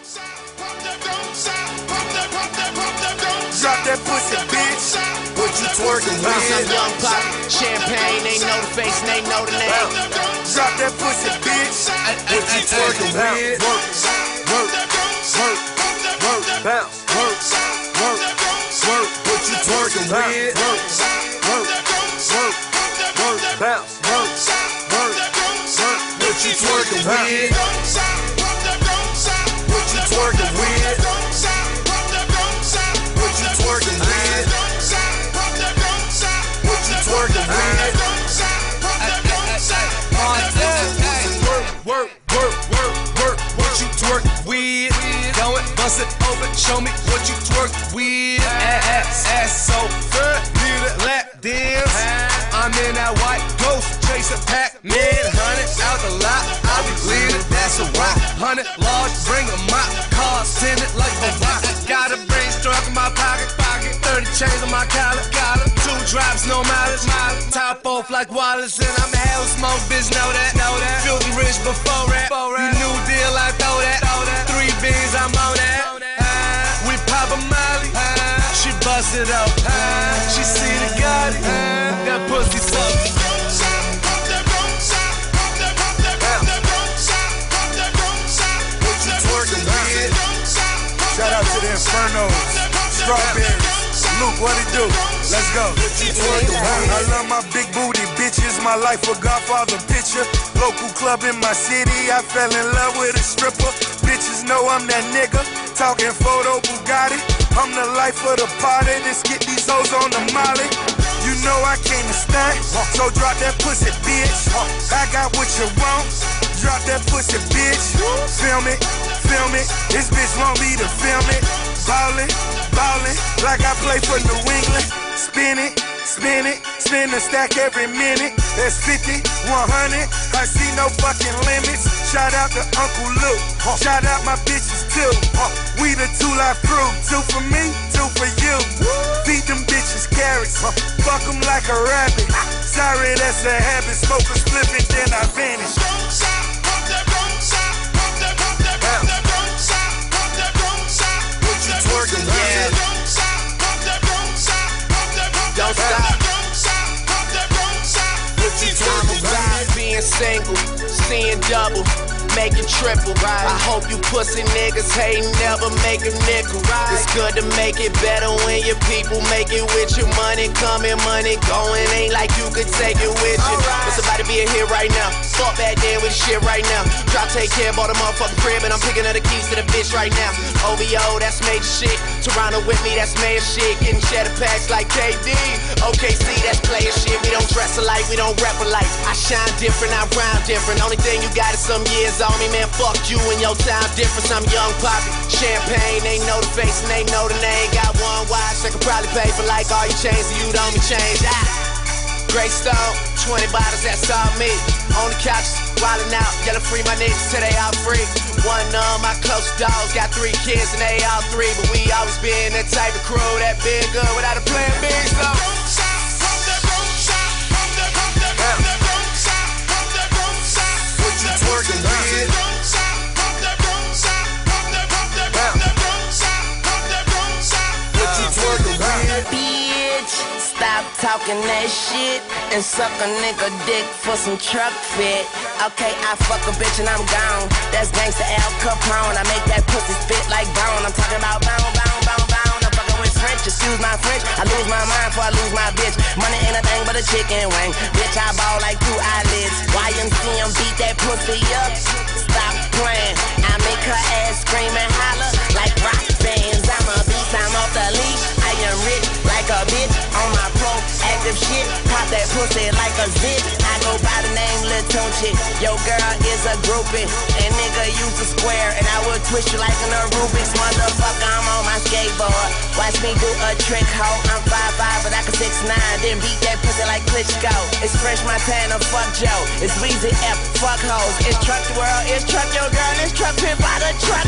Drop that pussy, bitch. What you twerking with? I'm Young Pop, champagne, they know the face, they know the name. Drop that pussy, bitch. What you twerking with? Work, work, work, work, bounce, work, work, work. What you twerking with? Work, work, work, work, bounce, work, work, work. What you twerking with? What you twerking with? What you twerking with? What you twerking with? Work, work, work, work. What you twerk with? Go and bust it open. Show me what you twerk with. Ass so good. Need a lap dance. I'm in that white ghost chasing Pac-Man. 100 out the lot. I be leading. That's a rock. 100 large. Bring a mop. Car send it like a rock. Got a brain struck in my pocket. 30 chains on my collar. 2 drops, no mileage. Top off like Wallace. And I'm a hell smoke, bitch, know that. Filthy rich before that. You new deal, I throw that. 3 beans, I'm on that. We pop a molly. She bust it up. She see the Gotti. That pussy sucks. What you twerking with? Shout out to the Infernos. Strawberries. Luke, what it do? Let's go. I love my big booty bitches. My life a Godfather picture. Local club in my city. I fell in love with a stripper. Bitches know I'm that nigga. Talking photo Bugatti. I'm the life of the party. Let's get these hoes on the molly. You know I came to stunt, so drop that pussy, bitch. I got what you want. Drop that pussy, bitch. Film it, film it. This bitch want me to film it. Ballin', ballin', like I play for New England. Spin it, spin it, spin the stack every minute. That's 50, 100, I see no fucking limits. Shout out to Uncle Luke, shout out my bitches too. We the 2 Live crew, 2 for me, 2 for you. Feed them bitches carrots, fuck them like a rabbit. Sorry, that's a habit, smoke a spliff and then I vanish. Yeah. Don't stop. I'm about being single, seeing double, making triple. I hope you pussy niggas ain't never make a nickel. It's good to make it better when your people make it with your money coming, money going. Ain't like you could take it with you. It's about to be a hit right now. Fuck back then with shit right now. Drop, take care, bought a motherfucking crib, and I'm picking up the keys to the bitch right now. OVO, that's major shit. Toronto with me, that's major shit. Getting cheddar packs like KD. OKC, that's player shit. We don't dress alike, we don't rap alike. I shine different, I rhyme different. Only thing you got is some years on me, man. Fuck you and your time difference. I'm Young Poppy. Champagne, they know the face and they know the name. Got one watch that could probably pay for like all your chains, and you don't be changed. Grey Stone, 20 bottles, that's all me. On the couch, wildin' out, yellow free my niggas till they all free. One of my close dogs got 3 kids and they all 3, but we always been that type of crew that been good without a plan B. So what you twerking with? What you twerking with? Bitch, stop talking that shit and suck a nigga dick for some truck fit. Okay, I fuck a bitch and I'm gone. That's gangsta Al Capone. I make that pussy spit like bone. I'm talking about bone, bone, bone, bone. I'm fucking with French, excuse my French. I lose my mind before I lose my bitch. Money ain't a thing but a chicken wing. Bitch, I ball like 2 eyelids. YMCM beat that pussy up. Stop playing. I make her ass scream and holler like rock bands. I'm a beast, I'm off the leash. I am rich like a bitch on my proactive shit. Pop that pussy like a zit. I go by the name Lil Tunchi. Yo girl is a groupie, and nigga use a square, and I will twist you like an Rubik's. Motherfucker, I'm on my skateboard. Watch me do a trick, ho. I'm 5'5", but I can 6'9". Then beat that pussy like Klitschko. It's French Montana, fuck Joe. It's Weezy F, fuck hoes. It's truck the world, it's truck your girl, it's truck pimp by the truck